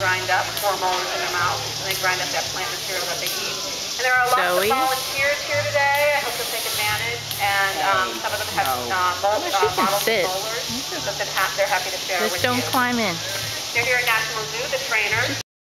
grind up 4 molars in their mouth, and they grind up that plant material that they eat. And there are lots of volunteers here today. I hope you'll take advantage. And some of them have models of molars that they're happy to share with you. Just don't climb in. They're here at National Zoo, the trainers.